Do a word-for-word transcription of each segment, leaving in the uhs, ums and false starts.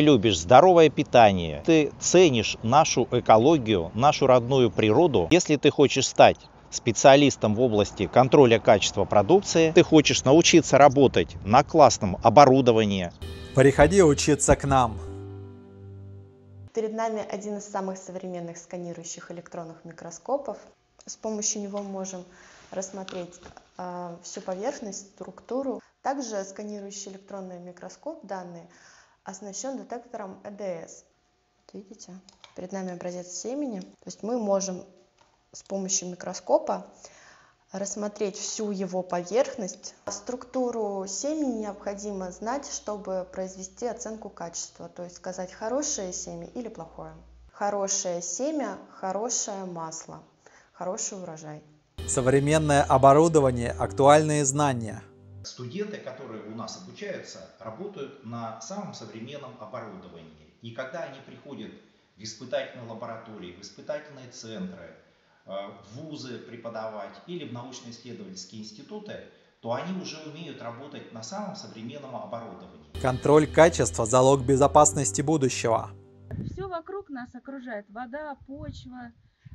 любишь здоровое питание, ты ценишь нашу экологию, нашу родную природу, если ты хочешь стать специалистом в области контроля качества продукции, ты хочешь научиться работать на классном оборудовании, приходи учиться к нам. Перед нами один из самых современных сканирующих электронных микроскопов. С помощью него мы можем рассмотреть э, всю поверхность, структуру. Также сканирующий электронный микроскоп данный оснащен детектором э дэ эс. Видите, перед нами образец семени. То есть мы можем с помощью микроскопа рассмотреть всю его поверхность. Структуру семени необходимо знать, чтобы произвести оценку качества, то есть сказать, хорошее семя или плохое. Хорошее семя, хорошее масло, хороший урожай. Современное оборудование, актуальные знания. Студенты, которые у нас обучаются, работают на самом современном оборудовании. И когда они приходят в испытательные лаборатории, в испытательные центры, в вузы преподавать или в научно-исследовательские институты, то они уже умеют работать на самом современном оборудовании. Контроль качества – залог безопасности будущего. Все вокруг нас окружает: вода, почва,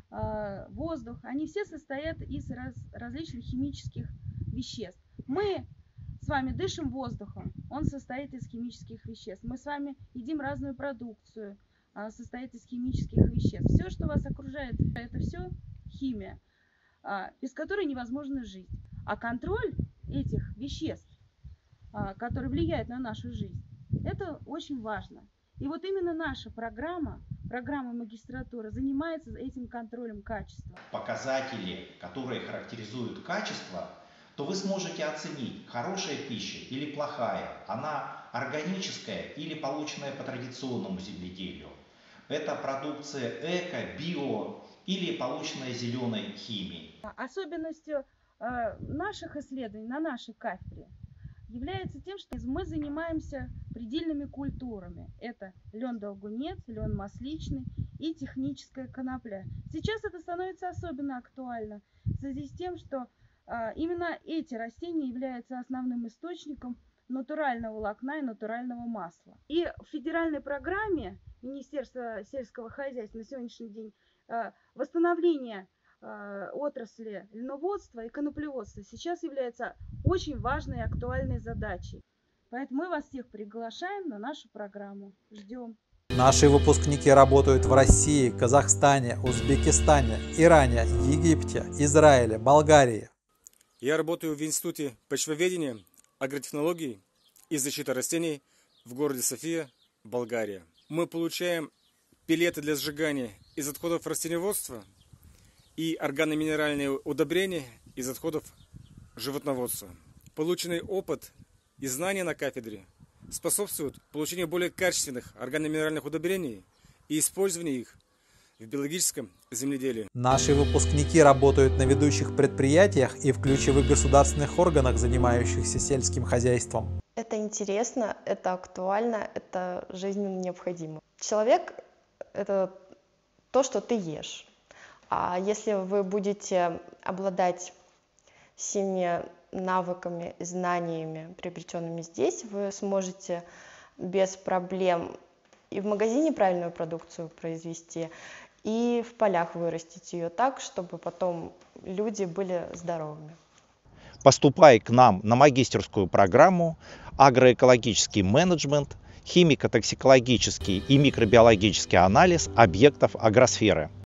воздух. Они все состоят из раз, различных химических веществ. Мы с вами дышим воздухом, он состоит из химических веществ. Мы с вами едим разную продукцию, состоит из химических веществ. Все, что вас окружает, это все химия, без которой невозможна жизнь. А контроль этих веществ, которые влияют на нашу жизнь, это очень важно. И вот именно наша программа, программа магистратуры, занимается этим контролем качества. Показатели, которые характеризуют качество, то вы сможете оценить, хорошая пища или плохая, она органическая или полученная по традиционному земледелию. Это продукция эко, био или полученная зеленой химией. Особенностью э, наших исследований на нашей кафедре является тем, что мы занимаемся предельными культурами. Это лен-долгунец, лен масличный и техническая конопля. Сейчас это становится особенно актуально в связи с тем, что э, именно эти растения являются основным источником натурального волокна и натурального масла. И в федеральной программе Министерства сельского хозяйства на сегодняшний день э, восстановление э, отрасли льноводства и коноплеводства сейчас является очень важной и актуальной задачей. Поэтому мы вас всех приглашаем на нашу программу. Ждем. Наши выпускники работают в России, Казахстане, Узбекистане, Иране, Египте, Израиле, Болгарии. Я работаю в Институте почвоведения, агротехнологий и защиты растений в городе София, Болгария. Мы получаем пелеты для сжигания из отходов растениеводства и органно-минеральные удобрения из отходов животноводства. Полученный опыт и знания на кафедре способствуют получению более качественных органно-минеральных удобрений и использованию их в биологическом земледелии. Наши выпускники работают на ведущих предприятиях и в ключевых государственных органах, занимающихся сельским хозяйством. Это интересно, это актуально, это жизненно необходимо. Человек – это то, что ты ешь. А если вы будете обладать всеми навыками, знаниями, приобретенными здесь, вы сможете без проблем и в магазине правильную продукцию произвести, и в полях вырастить ее так, чтобы потом люди были здоровыми. Поступай к нам на магистерскую программу агроэкологический менеджмент, химико-токсикологический и микробиологический анализ объектов агросферы.